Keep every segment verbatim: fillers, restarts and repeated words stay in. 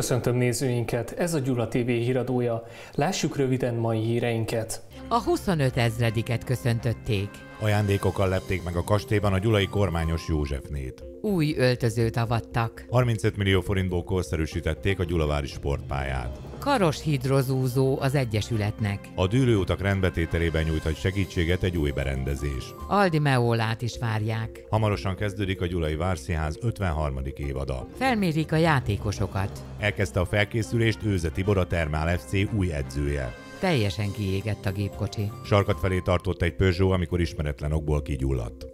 Köszöntöm nézőinket, ez a Gyula té vé híradója. Lássuk röviden mai híreinket. A huszonöt ezrediket köszöntötték. Ajándékokkal lepték meg a kastélyban a gyulai Kormányos Józsefnét. Új öltözőt avattak. harmincöt millió forintból korszerűsítették a gyulavári sportpályát. Karos hidrozúzó az Egyesületnek. A dűlőutak rendbetételében nyújthat segítséget egy új berendezés. Aldi Meólát is várják. Hamarosan kezdődik a Gyulai Várszínház ötvenharmadik évada. Felmérik a játékosokat. Elkezdte a felkészülést Őze Tibor, a Thermál ef cé új edzője. Teljesen kiégett a gépkocsi. Sarkat felé tartott egy Peugeot, amikor ismeretlen okból kigyulladt.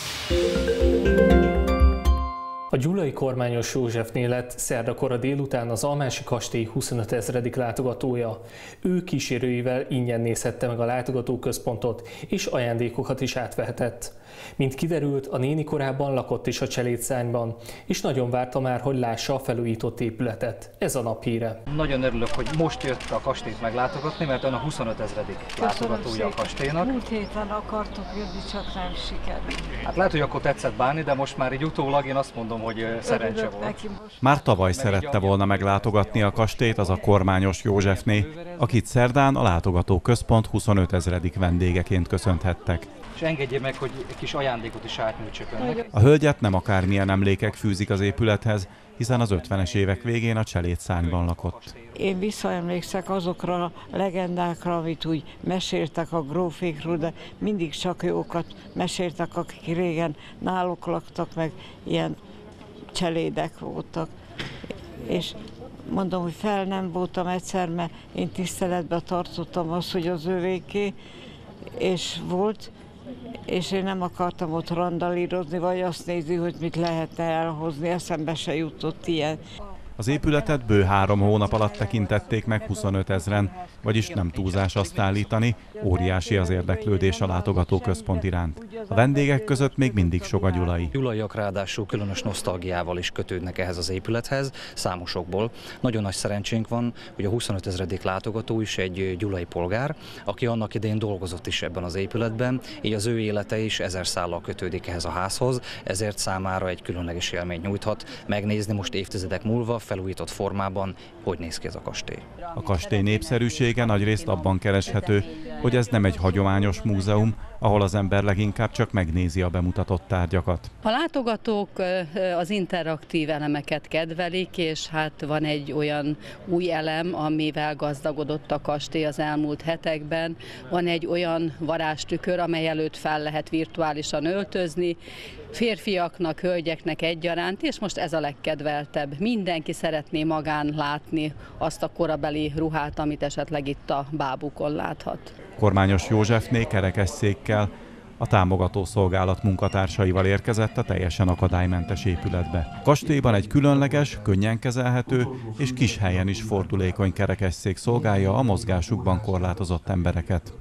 A gyulai Kormányos Józsefné lett szerdakora délután az almási kastély huszonöt ezredik látogatója. Ő kísérőivel ingyen nézhette meg a látogatóközpontot, és ajándékokat is átvehetett. Mint kiderült, a néni korábban lakott is a cselédszárnyban, és nagyon várta már, hogy lássa a felújított épületet. Ez a nap híre. Nagyon örülök, hogy most jött a kastélyt meglátogatni, mert ön a huszonöt ezredik látogatója a kastélynak. Múlt héten akartok jönni, csak nem sikerült. Hát lehet, hogy akkor tetszett bánni, de most már így utólag én azt mondom, hogy szerencse volt. Már tavaly szerette volna meglátogatni a kastélyt az a Kormányos Józsefné, akit szerdán a látogatóközpont huszonöt ezredik vendégeként köszönthettek. És engedje meg, hogy egy kis ajándékot is átnyújtsak önnek. A hölgyet nem akármilyen emlékek fűzik az épülethez, hiszen az ötvenes évek végén a cselédszárnyban lakott. Én visszaemlékszek azokra a legendákra, amit úgy meséltek a grófékról, de mindig csak jókat meséltek, akik régen náluk laktak, meg ilyen cselédek voltak. És mondom, hogy fel nem voltam egyszer, mert én tiszteletben tartottam azt, hogy az övéké, és volt, és én nem akartam ott randalírozni, vagy azt nézni, hogy mit lehetne elhozni, eszembe se jutott ilyen. Az épületet bő három hónap alatt tekintették meg huszonöt ezren, vagyis nem túlzás azt állítani, óriási az érdeklődés a látogatóközpont iránt. A vendégek között még mindig sok a gyulai. Gyulaiak ráadásul különös nosztalgiával is kötődnek ehhez az épülethez, számosokból. Nagyon nagy szerencsénk van, hogy a huszonöt ezredik látogató is egy gyulai polgár, aki annak idején dolgozott is ebben az épületben, így az ő élete is ezer szállal kötődik ehhez a házhoz, ezért számára egy különleges élményt nyújthat megnézni most évtizedek múlva, felújított formában, hogy néz ki ez a kastély. A kastély népszerűsége nagyrészt abban kereshető, hogy ez nem egy hagyományos múzeum, ahol az ember leginkább csak megnézi a bemutatott tárgyakat. A látogatók az interaktív elemeket kedvelik, és hát van egy olyan új elem, amivel gazdagodott a kastély az elmúlt hetekben. Van egy olyan varázstükör, amely előtt fel lehet virtuálisan öltözni, férfiaknak, hölgyeknek egyaránt, és most ez a legkedveltebb. Mindenki szeretné magán látni azt a korabeli ruhát, amit esetleg itt a bábukon láthat. Kormányos Józsefné kerekesszékkel, a támogató szolgálat munkatársaival érkezett a teljesen akadálymentes épületbe. A kastélyban egy különleges, könnyen kezelhető és kis helyen is fordulékony kerekesszék szolgálja a mozgásukban korlátozott embereket.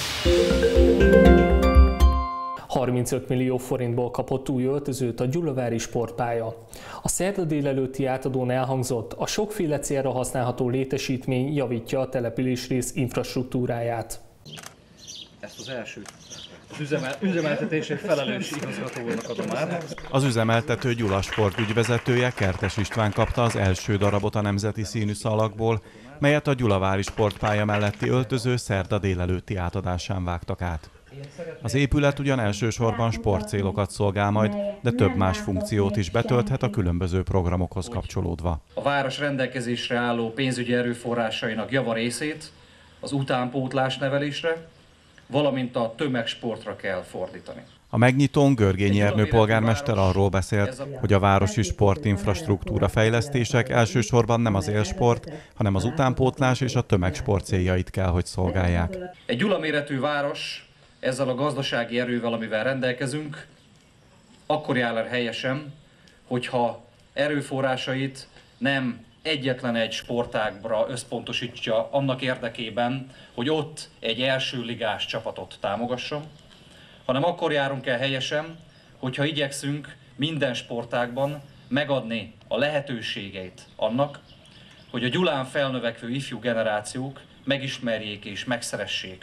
harmincöt millió forintból kapott új öltözőt a gyulavári sportpálya. A szerda délelőtti átadón elhangzott, a sokféle célra használható létesítmény javítja a településrész infrastruktúráját. Ezt az első az üzemel, üzemeltetésért felelős igazgatónak adom át. Az üzemeltető Gyula Sport ügyvezetője, Kertes István kapta az első darabot a nemzeti színű szalagból, melyet a gyulavári sportpálya melletti öltöző szerda délelőtti átadásán vágtak át. Az épület ugyan elsősorban sportcélokat szolgál majd, de több más funkciót is betölthet a különböző programokhoz kapcsolódva. A város rendelkezésre álló pénzügyi erőforrásainak javarészét az utánpótlás nevelésre, valamint a tömegsportra kell fordítani. A megnyitón Görgényi Ernő polgármester arról beszélt, hogy a városi sportinfrastruktúra fejlesztések elsősorban nem az élsport, hanem az utánpótlás és a tömegsport céljait kell, hogy szolgálják. Egy Gyula méretű város ezzel a gazdasági erővel, amivel rendelkezünk, akkor jár el helyesen, hogyha erőforrásait nem egyetlen egy sportágra összpontosítja annak érdekében, hogy ott egy első ligás csapatot támogasson, hanem akkor járunk el helyesen, hogyha igyekszünk minden sportágban megadni a lehetőségeit annak, hogy a Gyulán felnövekvő ifjú generációk megismerjék és megszeressék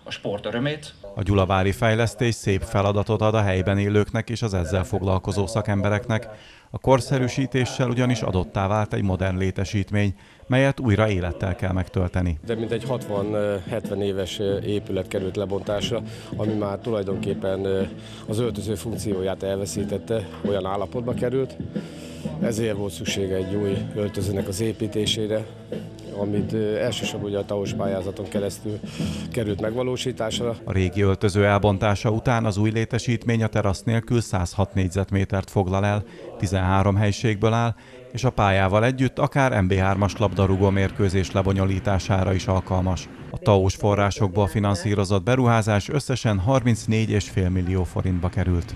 a sport örömét. A gyulavári fejlesztés szép feladatot ad a helyben élőknek és az ezzel foglalkozó szakembereknek. A korszerűsítéssel ugyanis adottá vált egy modern létesítmény, melyet újra élettel kell megtölteni. De mintegy hatvan-hetven éves épület került lebontásra, ami már tulajdonképpen az öltöző funkcióját elveszítette, olyan állapotba került. Ezért volt szüksége egy új öltözőnek az építésére, amit elsősorban ugye a TAOS pályázaton keresztül került megvalósításra. A régi öltöző elbontása után az új létesítmény a terasz nélkül száz hat négyzetmétert foglal el, tizenhárom helységből áll, és a pályával együtt akár em bé hármas labdarúgó mérkőzés lebonyolítására is alkalmas. A TAOS forrásokból finanszírozott beruházás összesen harmincnégy egész öt millió forintba került.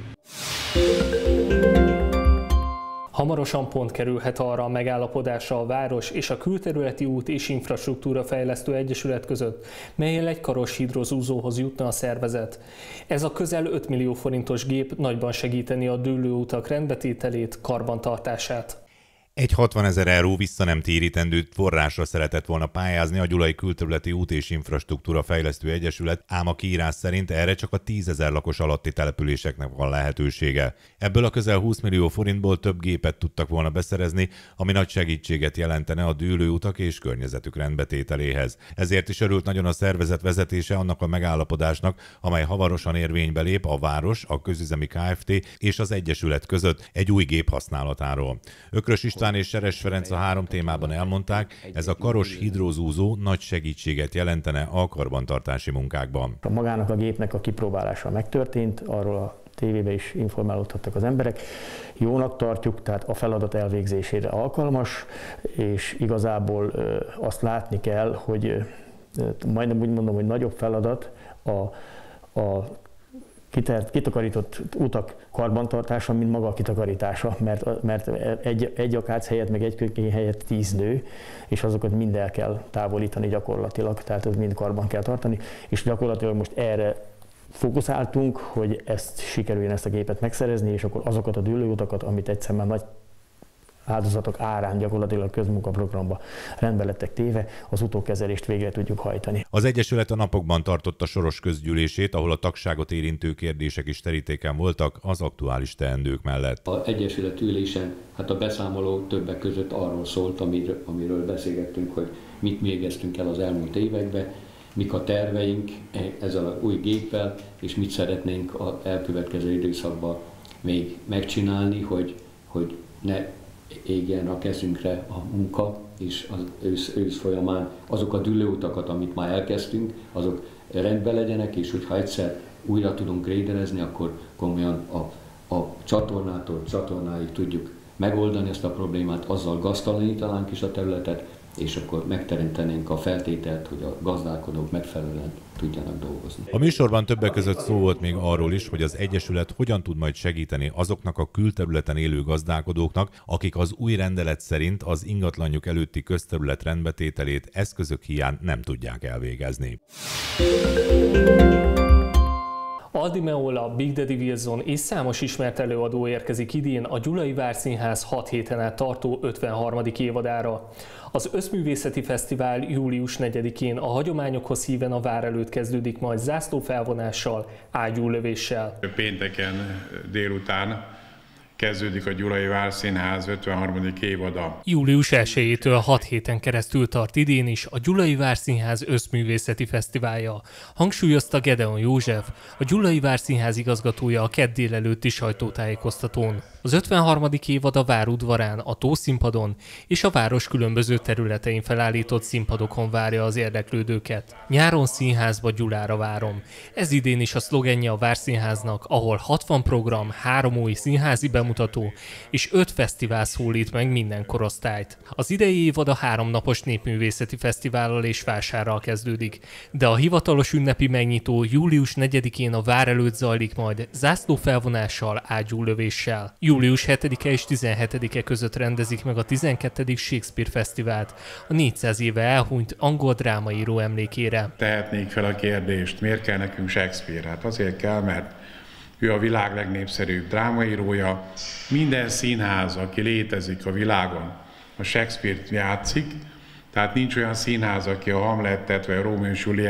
Hamarosan pont kerülhet arra a megállapodásra a város és a Külterületi Út és Infrastruktúra Fejlesztő Egyesület között, mellyel egy karos hidrozúzóhoz jutna a szervezet. Ez a közel öt millió forintos gép nagyban segíteni a dőlőutak rendbetételét, karbantartását. Egy hatvanezer euró vissza nem térítendő forrásra szeretett volna pályázni a Gyulai Külterületi Út és Infrastruktúra Fejlesztő Egyesület, ám a kiírás szerint erre csak a tízezer lakos alatti településeknek van lehetősége. Ebből a közel húsz millió forintból több gépet tudtak volna beszerezni, ami nagy segítséget jelentene a dőlőutak és környezetük rendbetételéhez. Ezért is örült nagyon a szervezet vezetése annak a megállapodásnak, amely hamarosan érvénybe lép a város, a Közüzemi Kft. És az Egyesület között egy új gép használatáról. Ökrös István és Seres Ferenc a három témában elmondták, ez a karos hidrozúzó nagy segítséget jelentene a karbantartási munkákban. A magának a gépnek a kipróbálása megtörtént, arról a tévében is informálódhattak az emberek. Jónak tartjuk, tehát a feladat elvégzésére alkalmas, és igazából azt látni kell, hogy majdnem úgy mondom, hogy nagyobb feladat a, a kitakarított utak karbantartása, mint maga a kitakarítása, mert, mert egy, egy akác helyett, meg egy kökény helyett tíz nő, és azokat mind el kell távolítani gyakorlatilag, tehát ez mind karban kell tartani, és gyakorlatilag most erre fókuszáltunk, hogy ezt sikerüljön ezt a gépet megszerezni, és akkor azokat a dőlőutakat, amit egyszer már nagy áldozatok árán gyakorlatilag közmunkaprogramba rendbe lettek téve, az utókezelést végre tudjuk hajtani. Az Egyesület a napokban tartotta soros közgyűlését, ahol a tagságot érintő kérdések is terítéken voltak az aktuális teendők mellett. Az Egyesület ülésen hát a beszámoló többek között arról szólt, amiről, amiről beszélgettünk, hogy mit végeztünk el az elmúlt években, mik a terveink ezzel a új géppel, és mit szeretnénk az elkövetkező időszakban még megcsinálni, hogy, hogy ne égjen a kezünkre a munka, és az ősz, ősz folyamán azok a dűlőutakat, amit már elkezdtünk, azok rendben legyenek, és hogyha egyszer újra tudunk gréderezni, akkor komolyan a, a csatornától csatornáig tudjuk megoldani ezt a problémát, azzal gaztalanítanánk is a területet, és akkor megteremtenénk a feltételt, hogy a gazdálkodók megfelelően tudjanak dolgozni. A műsorban többek között szó volt még arról is, hogy az Egyesület hogyan tud majd segíteni azoknak a külterületen élő gazdálkodóknak, akik az új rendelet szerint az ingatlanjuk előtti közterület rendbetételét eszközök hiány nem tudják elvégezni. Aldi Meola, Big Daddy Wilson és számos ismert előadó érkezik idén a Gyulai Várszínház hat héten át tartó ötvenharmadik évadára. Az Összművészeti Fesztivál július negyedikén a hagyományokhoz híven a vár előtt kezdődik, majd zászlófelvonással, ágyúlövéssel. Pénteken délután kezdődik a Gyulai Várszínház ötvenharmadik évada. július elsejétől hat héten keresztül tart idén is a Gyulai Várszínház Összművészeti Fesztiválja, hangsúlyozta Gedeon József, a Gyulai Várszínház igazgatója a kedd délelőtti sajtótájékoztatón. Az ötvenharmadik évad a vár udvarán, a tószínpadon és a város különböző területein felállított színpadokon várja az érdeklődőket. Nyáron színházba, Gyulára várom. Ez idén is a szlogenje a Várszínháznak, ahol hatvan program, három új színházi bemutató és öt fesztivál szólít meg minden korosztályt. Az idei évad a háromnapos népművészeti fesztivállal és vásárral kezdődik, de a hivatalos ünnepi megnyitó július negyedikén a vár előtt zajlik majd zászlófelvonással, ágyúlövéssel. július hetedike és tizenhetedike között rendezik meg a tizenkettedik Shakespeare Fesztivált, a négyszáz éve elhunyt angol drámaíró emlékére. Tehetnék fel a kérdést, miért kell nekünk Shakespeare? Hát azért kell, mert ő a világ legnépszerűbb drámaírója. Minden színház, aki létezik a világon, a Shakespeare-t játszik, tehát nincs olyan színház, aki a Hamletet vagy a Rómeó és Júliát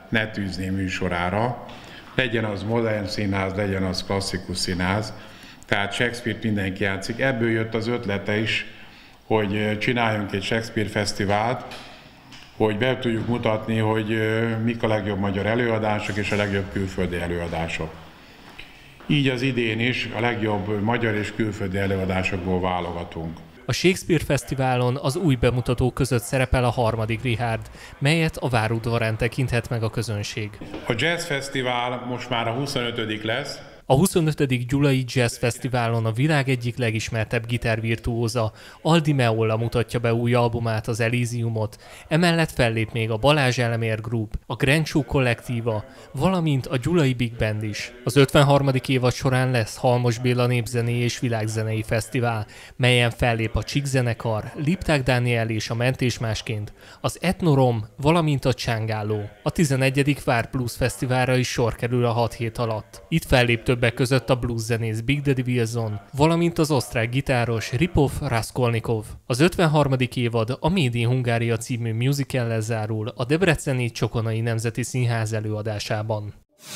ne tűzni műsorára. Legyen az modern színház, legyen az klasszikus színház, tehát Shakespeare-t mindenki játszik. Ebből jött az ötlete is, hogy csináljunk egy Shakespeare fesztivált, hogy be tudjuk mutatni, hogy mik a legjobb magyar előadások és a legjobb külföldi előadások. Így az idén is a legjobb magyar és külföldi előadásokból válogatunk. A Shakespeare Fesztiválon az új bemutatók között szerepel a harmadik Richárd, melyet a várudvarán tekinthet meg a közönség. A Jazz Fesztivál most már a huszonötödik lesz. A huszonötödik Gyulai Jazz Fesztiválon a világ egyik legismertebb gitárvirtuóza, Aldi Meola mutatja be új albumát, az Elysiumot, emellett fellép még a Balázs Elemér Group, a Grand Show kollektíva, valamint a Gyulai Big Band is. Az ötvenharmadik évad során lesz Halmos Béla Népzenei és Világzenei Fesztivál, melyen fellép a Csík zenekar, Lipták Dániel és a Mentés Másként, az Etnorom, valamint a Csángáló. A tizenegyedik Vár Blues Fesztiválra is sor kerül a hat hét alatt. Itt fellép többek között a blueszenész Big Daddy Wilson, valamint az osztrák gitáros Ripov Raskolnikov. Az ötvenharmadik évad a Made in Hungária című musical-lel zárul a Debreceni Csokonai Nemzeti Színház előadásában.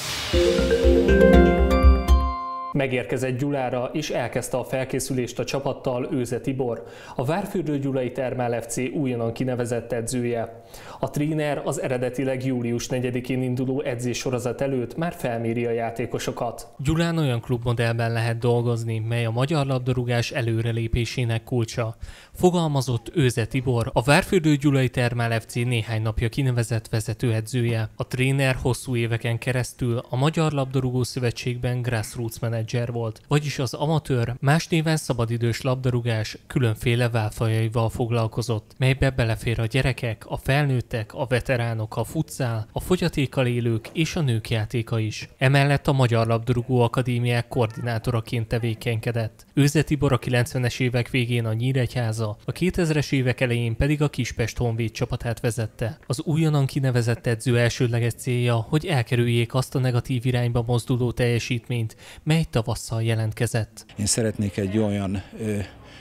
Megérkezett Gyulára és elkezdte a felkészülést a csapattal Őze Tibor, a Várfürdő Gyulai Thermál ef cé újonnan kinevezett edzője. A tréner az eredetileg július negyedikén induló edzéssorozat előtt már felméri a játékosokat. Gyulán olyan klubmodellben lehet dolgozni, mely a magyar labdarúgás előrelépésének kulcsa. Fogalmazott Őze Tibor, a Várfürdő Gyulai Thermál ef cé néhány napja kinevezett vezetőedzője. A tréner hosszú éveken keresztül a Magyar Labdarúgó Szövetségben grassroots menedzser volt, vagyis az amatőr, más néven szabadidős labdarúgás különféle válfajaival foglalkozott, melybe belefér a gyerekek, a felnőttek, a veteránok, a futszál, a fogyatékkal élők és a nők játéka is. Emellett a Magyar Labdarúgó Akadémiák koordinátoraként tevékenykedett. Őze Tibor a kilencvenes évek végén a Nyíregyháza, a kétezres évek elején pedig a Kispest Honvéd csapatát vezette. Az újonnan kinevezett edző elsődleges célja, hogy elkerüljék azt a negatív irányba mozduló teljesítményt, mely tavasszal jelentkezett. Én szeretnék egy olyan ö,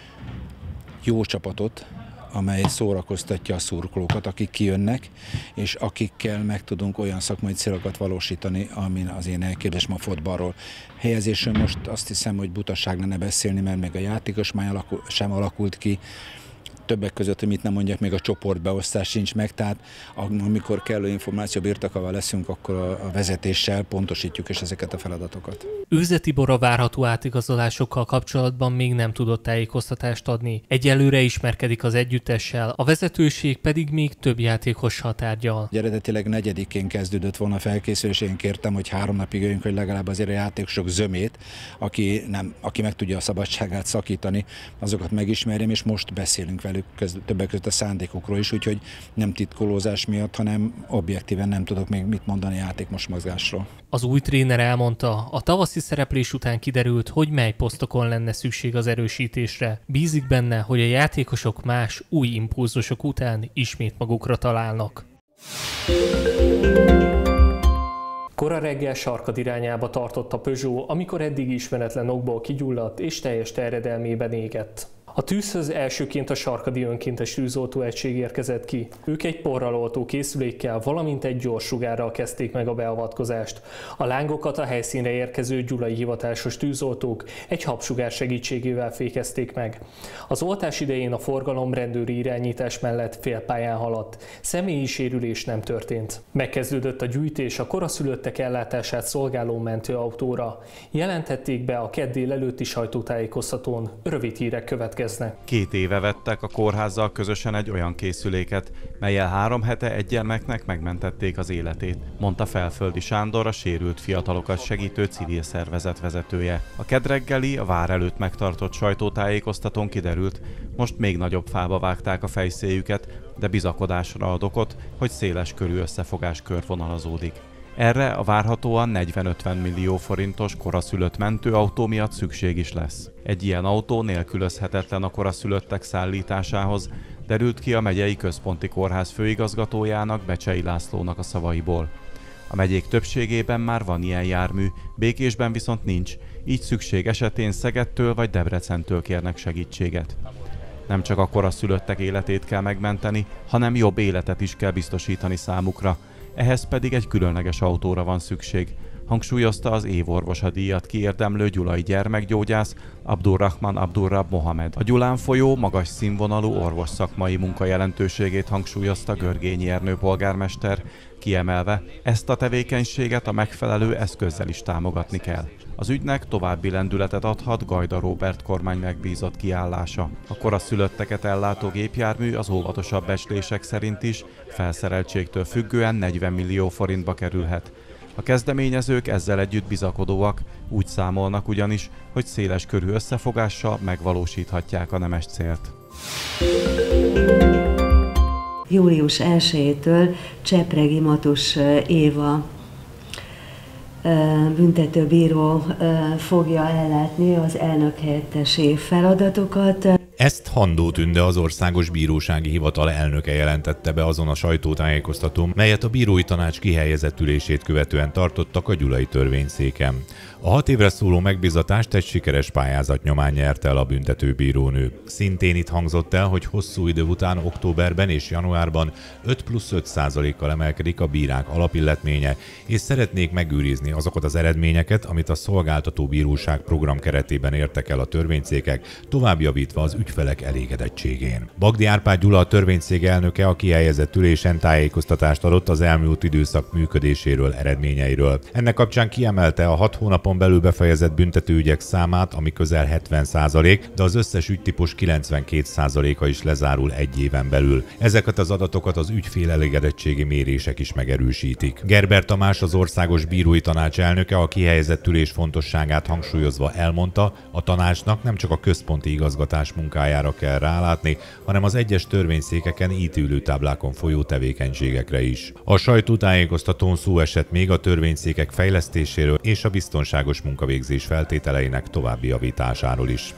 jó csapatot, amely szórakoztatja a szurkolókat, akik kijönnek, és akikkel meg tudunk olyan szakmai célokat valósítani, amin az én elképzelésem a fotballról. Helyezésről most azt hiszem, hogy butaság lenne beszélni, mert még a játékos már sem alakult ki, többek között, hogy mit nem mondjak, még a csoportbeosztás sincs meg, tehát amikor kellő információ birtokával leszünk, akkor a vezetéssel pontosítjuk is ezeket a feladatokat. Őze Tibor a várható átigazolásokkal kapcsolatban még nem tudott tájékoztatást adni. Egyelőre ismerkedik az együttessel, a vezetőség pedig még több játékossal tárgyal. Eredetileg negyedikén kezdődött volna a felkészülés, én kértem, hogy három napig jöjjünk, hogy legalább azért a játékosok zömét, aki, nem, aki meg tudja a szabadságát szakítani, azokat megismerjem, és most beszélünk velük köz, többek között a szándékokról is, úgyhogy nem titkolózás miatt, hanem objektíven nem tudok még mit mondani játékos mozgásról. Az új tréner elmondta, a tavaszi szereplés után kiderült, hogy mely posztokon lenne szükség az erősítésre. Bízik benne, hogy a játékosok más, új impulzusok után ismét magukra találnak. Kora reggel Sarkad irányába tartott a Peugeot, amikor eddig ismeretlen okból kigyulladt és teljes terjedelmében égett. A tűzhöz elsőként a sarkadi önkéntes tűzoltó egység érkezett ki. Ők egy porral oltó készülékkel, valamint egy gyors sugárral kezdték meg a beavatkozást. A lángokat a helyszínre érkező gyulai hivatásos tűzoltók egy habsugár segítségével fékezték meg. Az oltás idején a forgalom rendőri irányítás mellett félpályán haladt. Személyi sérülés nem történt. Megkezdődött a gyűjtés a koraszülöttek ellátását szolgáló mentőautóra. Jelentették be a kedd délelőtti sajtótájékoztatón. Rövid hírek következnek. Két éve vettek a kórházzal közösen egy olyan készüléket, mellyel három hete egy gyermeknek megmentették az életét, mondta Felföldi Sándor, a sérült fiatalokat segítő civil szervezet vezetője. A kedd reggeli, a vár előtt megtartott sajtótájékoztatón kiderült, most még nagyobb fába vágták a fejszéjüket, de bizakodásra ad okot, hogy széles körű összefogás körvonalazódik. Erre a várhatóan negyven-ötven millió forintos koraszülött mentőautó miatt szükség is lesz. Egy ilyen autó nélkülözhetetlen a koraszülöttek szállításához, derült ki a megyei központi kórház főigazgatójának, Becsei Lászlónak a szavaiból. A megyék többségében már van ilyen jármű, Békésben viszont nincs, így szükség esetén Szegedtől vagy Debrecentől kérnek segítséget. Nem csak a koraszülöttek életét kell megmenteni, hanem jobb életet is kell biztosítani számukra. ehhez pedig egy különleges autóra van szükség, hangsúlyozta az évorvosa díjat kiérdemlő gyulai gyermekgyógyász Abdurrahman Abdurrab Mohamed. A Gyulán folyó magas színvonalú orvosszakmai munka jelentőségét hangsúlyozta Görgényi Ernő polgármester, kiemelve, ezt a tevékenységet a megfelelő eszközzel is támogatni kell. Az ügynek további lendületet adhat Gajda Róbert kormány megbízott kiállása. A koraszülötteket ellátó gépjármű az óvatosabb becslések szerint is felszereltségtől függően negyven millió forintba kerülhet. A kezdeményezők ezzel együtt bizakodóak, úgy számolnak ugyanis, hogy széles körű összefogással megvalósíthatják a nemes célt. július elsejétől Csepregi Matus Éva büntetőbíró fogja ellátni az elnökhelyettesi feladatokat. Ezt Handó Tünde, az Országos Bírósági Hivatal elnöke jelentette be azon a sajtótájékoztatón, melyet a bírói tanács kihelyezett ülését követően tartottak a gyulai törvényszéken. A hat évre szóló megbízatást egy sikeres pályázat nyomán nyerte el a büntetőbírónő. Szintén itt hangzott el, hogy hosszú idő után októberben és januárban öt plusz öt százalékkal emelkedik a bírák alapilletménye, és szeretnék megőrizni azokat az eredményeket, amit a szolgáltató bíróság program keretében értek el a törvényszékek, tovább javítva az ügyfelek elégedettségén. Bagdi Árpád Gyula, a törvényszék elnöke a kihelyezett ülésen tájékoztatást adott az elmúlt időszak működéséről, eredményeiről. Ennek kapcsán kiemelte a hat hónapon belül befejezett büntetőügyek számát, ami közel hetven százalék, de az összes ügytípus kilencvenkét százaléka is lezárul egy éven belül. Ezeket az adatokat az ügyfél elégedettségi mérések is megerősítik. Gerber Tamás, az Országos Bírói Tanács elnöke a kihelyezett ülés fontosságát hangsúlyozva elmondta, a tanácsnak nem csak a központi igazgatás munkájára kell rálátni, hanem az egyes törvényszékeken ítélőtáblákon folyó tevékenységekre is. A sajtótájékoztatón szó esett még a törvényszékek fejlesztéséről és a biztonságos munkavégzés feltételeinek további javításáról is.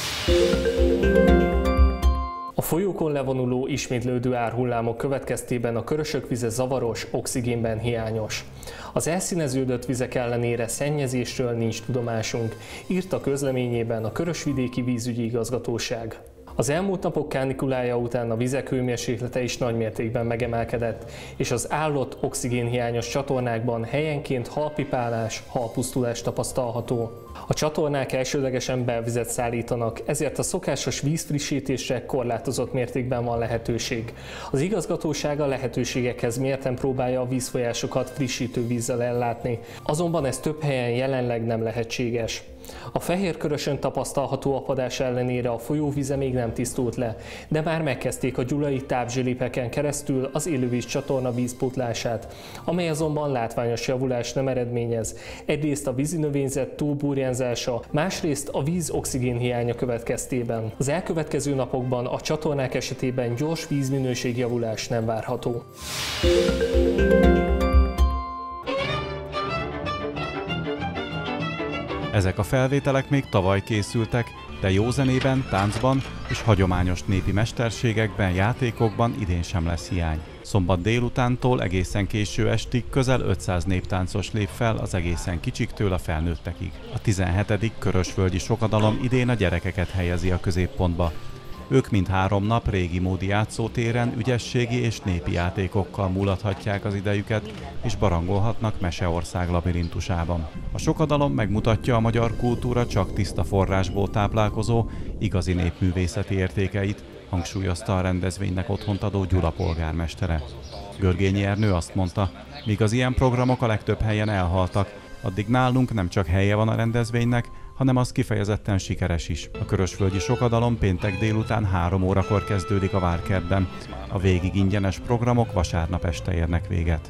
A folyókon levonuló ismétlődő árhullámok következtében a Körösök vize zavaros, oxigénben hiányos. Az elszíneződött vizek ellenére szennyezésről nincs tudomásunk, írta közleményében a Körösvidéki Vízügyi Igazgatóság. Az elmúlt napok kánikulája után a vizek hőmérséklete is nagymértékben megemelkedett, és az állott oxigénhiányos csatornákban helyenként halpipálás, halpusztulás tapasztalható. A csatornák elsődlegesen belvizet szállítanak, ezért a szokásos vízfrissítésre korlátozott mértékben van lehetőség. Az igazgatóság a lehetőségekhez mérten próbálja a vízfolyásokat frissítő vízzel ellátni, azonban ez több helyen jelenleg nem lehetséges. A Fehérkörösön tapasztalható apadás ellenére a folyóvize még nem tisztult le, de már megkezdték a gyulai tápzsilipeken keresztül az élővíz csatorna vízpótlását, amely azonban látványos javulást nem eredményez. Egyrészt a vízinövényzet túlburjánzása, másrészt a víz oxigénhiánya következtében. Az elkövetkező napokban a csatornák esetében gyors vízminőségjavulás nem várható. Ezek a felvételek még tavaly készültek, de jó zenében, táncban és hagyományos népi mesterségekben, játékokban idén sem lesz hiány. Szombat délutántól egészen késő estig közel ötszáz néptáncos lép fel az egészen kicsiktől a felnőttekig. A tizenhetedik Körösvölgyi Sokadalom idén a gyerekeket helyezi a középpontba. Ők mind három nap régi módi játszótéren ügyességi és népi játékokkal múlathatják az idejüket, és barangolhatnak Meseország labirintusában. A Sokadalom megmutatja a magyar kultúra csak tiszta forrásból táplálkozó, igazi népművészeti értékeit, hangsúlyozta a rendezvénynek otthont adó Gyula polgármestere. Görgényi Ernő azt mondta, míg az ilyen programok a legtöbb helyen elhaltak, addig nálunk nem csak helye van a rendezvénynek, hanem az kifejezetten sikeres is. A Körösvölgyi Sokadalom péntek délután három órakor kezdődik a Várkertben. A végig ingyenes programok vasárnap este érnek véget.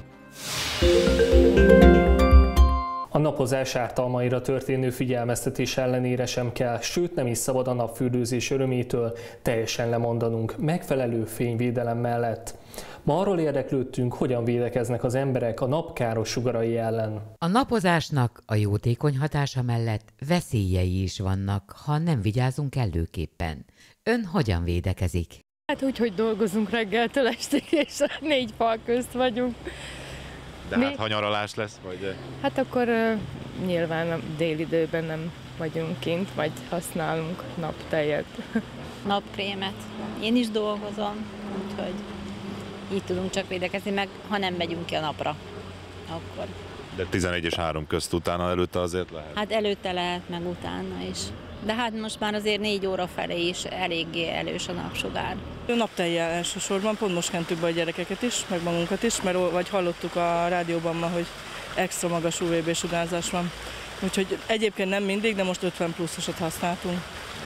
A napozás ártalmaira történő figyelmeztetés ellenére sem kell, sőt nem is szabad a napfürdőzés örömétől teljesen lemondanunk, megfelelő fényvédelem mellett. Ma arról érdeklődtünk, hogyan védekeznek az emberek a nap káros sugarai ellen. A napozásnak a jótékony hatása mellett veszélyei is vannak, ha nem vigyázunk előképpen. Ön hogyan védekezik? Hát úgy, hogy dolgozunk reggeltől estig, és négy fal közt vagyunk. De hát ha nyaralás lesz, vagy... Hát akkor uh, nyilván délidőben nem vagyunk kint, vagy használunk naptejet. Napkrémet. Én is dolgozom, úgyhogy így tudunk csak védekezni, meg ha nem megyünk ki a napra, akkor. De tizenegy és három közt utána, előtte azért lehet? Hát előtte lehet, meg utána is. De hát most már azért négy óra felé is eléggé elős a napsugár. Napteljel elsősorban, pont most kentük be a gyerekeket is, meg magunkat is, mert vagy hallottuk a rádióban ma, hogy extra magas u vé bé sugárzás van. Úgyhogy egyébként nem mindig, de most ötven pluszosat használtunk.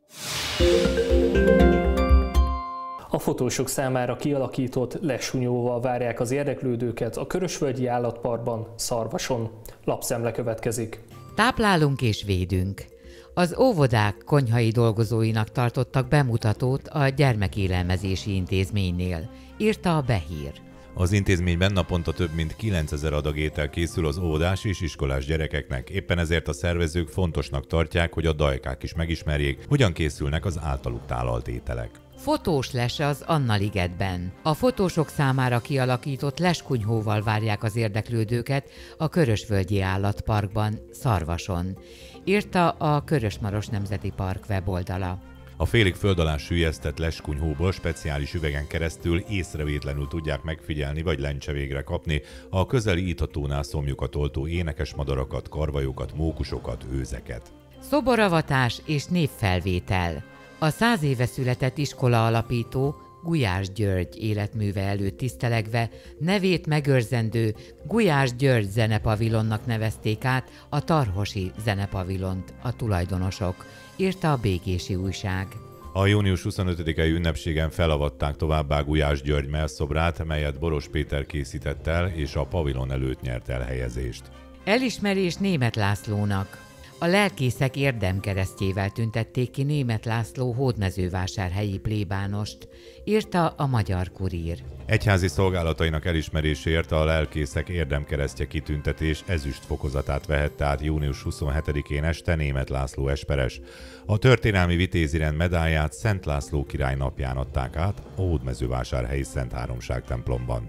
A fotósok számára kialakított lessunyóval várják az érdeklődőket a Körösvölgyi Állatparkban, Szarvason. Lapszemle következik. Táplálunk és védünk. Az óvodák konyhai dolgozóinak tartottak bemutatót a gyermekélelmezési intézménynél, írta a Behír. Az intézményben naponta több mint kilencezer adag étel készül az óvodás és iskolás gyerekeknek, éppen ezért a szervezők fontosnak tartják, hogy a dajkák is megismerjék, hogyan készülnek az általuk tálalt ételek. Fotós les az Anna ligetben. A fotósok számára kialakított leskunyhóval várják az érdeklődőket a Körösvölgyi Állatparkban, Szarvason, írta a Körösmaros Nemzeti Park weboldala. A félig föld alá süllyesztett leskunyhóból speciális üvegen keresztül észrevétlenül tudják megfigyelni vagy lencse végre kapni a közeli íthatónál szomjukat oltó énekes madarakat, karvajokat, mókusokat, őzeket. Szoboravatás és névfelvétel. A száz éve született iskola alapító Gulyás György életműve előtt tisztelegve nevét megőrzendő Gulyás György zenepavilonnak nevezték át a Tarhosi zenepavilont a tulajdonosok, írta a Békési Újság. A június huszonötödikei ünnepségen felavatták továbbá Gulyás György mellszobrát, melyet Boros Péter készített el, és a pavilon előtt nyert el helyezést. Elismerés Németh Lászlónak. A lelkészek érdemkeresztjével tüntették ki Németh László hódmezővásárhelyi plébánost, írta a Magyar Kurír. Egyházi szolgálatainak elismeréséért a lelkészek érdemkeresztje kitüntetés ezüst fokozatát vehette át június huszonhetedikén este Németh László esperes. A történelmi vitézirend medálját Szent László király napján adták át a hódmezővásárhelyi Szent Háromság templomban.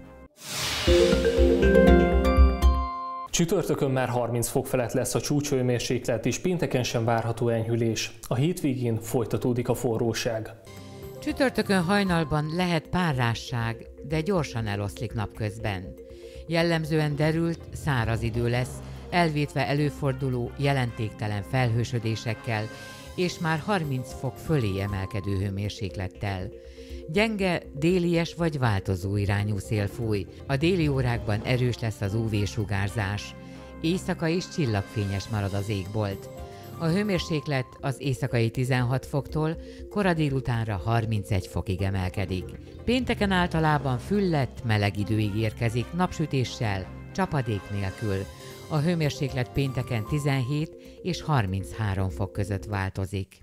Csütörtökön már harminc fok felett lesz a csúcshőmérséklet, és pénteken sem várható enyhülés. A hétvégén folytatódik a forróság. Csütörtökön hajnalban lehet párrásság, de gyorsan eloszlik napközben. Jellemzően derült, száraz idő lesz, elvétve előforduló jelentéktelen felhősödésekkel, és már harminc fok fölé emelkedő hőmérséklettel. Gyenge, délies vagy változó irányú szél fúj. A déli órákban erős lesz az u vé-sugárzás. Éjszaka is csillagfényes marad az égbolt. A hőmérséklet az éjszakai tizenhat foktól kora délutánra harmincegy fokig emelkedik. Pénteken általában füllett, meleg idő ígérkezik napsütéssel, csapadék nélkül. A hőmérséklet pénteken tizenhét és harminchárom fok között változik.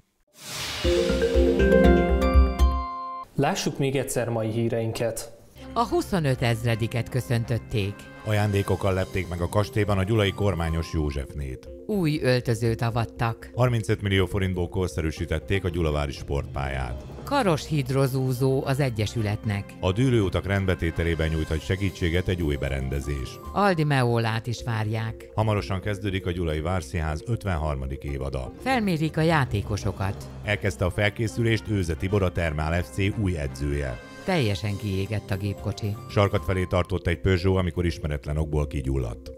Lássuk még egyszer mai híreinket. A huszonöt ezrediket köszöntötték. Ajándékokkal lepték meg a kastélyban a gyulai kormányos Józsefnét. Új öltözőt avattak. harmincöt millió forintból korszerűsítették a gyulavári sportpályát. Karos hidrozúzó az Egyesületnek. A dűlőutak rendbetételében nyújthat segítséget egy új berendezés. Aldi Meólát is várják. Hamarosan kezdődik a Gyulai Várszínház ötvenharmadik évada. Felmérik a játékosokat. Elkezdte a felkészülést Őze Tibor, a Thermál ef cé új edzője. Teljesen kiégett a gépkocsi. Sarkat felé tartott egy Peugeot, amikor ismeretlen okból kigyulladt.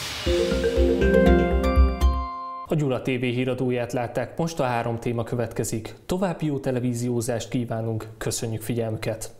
A Gyula té vé híradóját látták, most a három téma következik. További jó televíziózást kívánunk, köszönjük figyelmüket!